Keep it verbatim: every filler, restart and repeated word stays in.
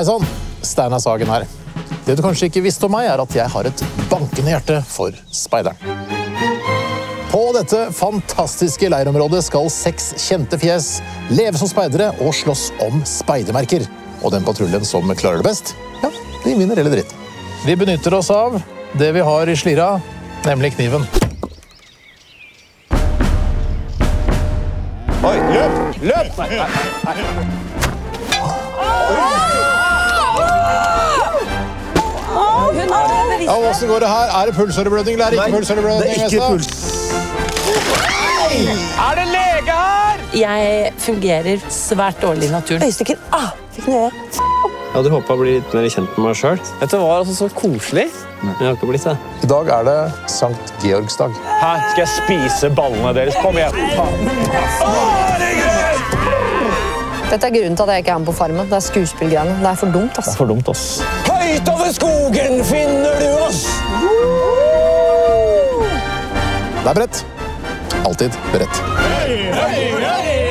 Hei sann, Steinar Sagen her. Det du kanskje ikke visste om meg er at jeg har et bankende hjerte for speideren. På dette fantastiske leirområdet skal seks kjente fjes leve som speidere og slåss om speidermerker. Og den patruljen som klarer det best, ja, de vinner eller dritt. Vi benytter oss av det vi har i slira, nemlig kniven. Oi, løp! Løp! Nei, nei, nei. Ja, hvordan går det her? Er det pulsåreblødning eller er det ikke pulsåreblødning? Det er ikke puls. Er det lege her? Jeg fungerer svært dårlig i naturen. Øyestikker. Ah, fikk den i øyet. Jeg hadde håpet å bli litt mer kjent med meg selv. Dette var altså så koselig. Men jeg har ikke blitt det. I dag er det Sankt Georgs dag. Her skal jeg spise ballene deres. Kom igjen. Dette er grunnen til at jeg ikke er med på farmen. Det er skuespillgreiene. Det er for dumt, ass. Det er for dumt, ass. Høyt over skogen finner du oss! Det er bredt. Alltid beredt. Hei, hei, hei!